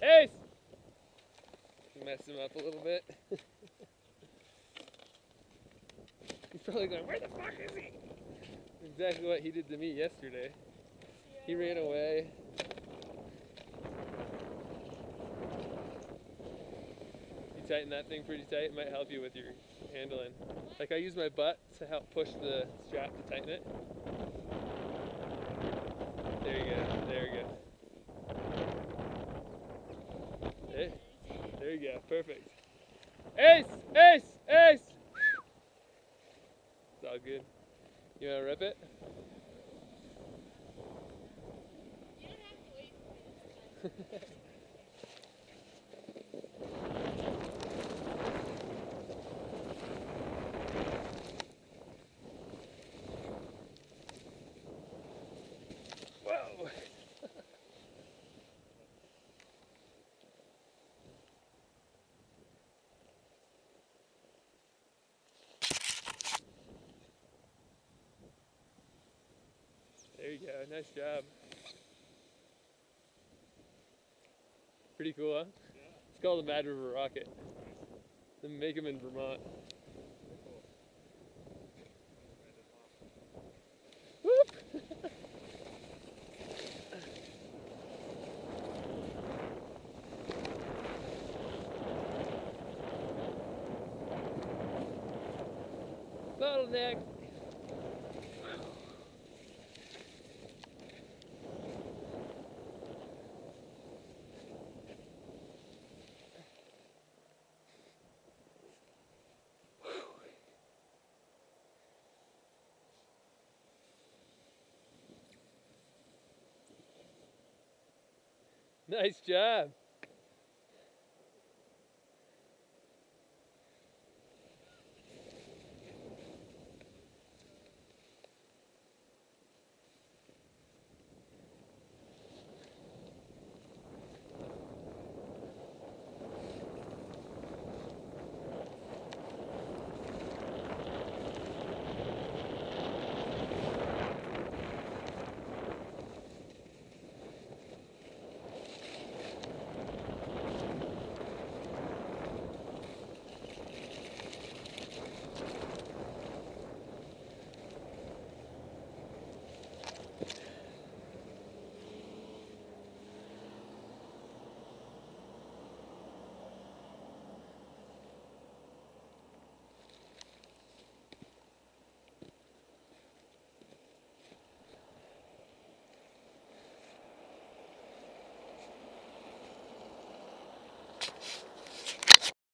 Ace! Mess him up a little bit. He's probably going, where the fuck is he? Exactly what he did to me yesterday. He ran away. You tighten that thing pretty tight, it might help you with your handling. Like I use my butt to help push the strap to tighten it. There you go, there you go. Hey, there you go, perfect. Ace! Ace! Ace! It's all good. You wanna rip it? You don't have to wait for me this time. Whoa! There you go, nice job. Pretty cool, huh? Yeah. It's called a Mad River Rocket. They make them in Vermont. Whoop! Bottleneck! Nice job.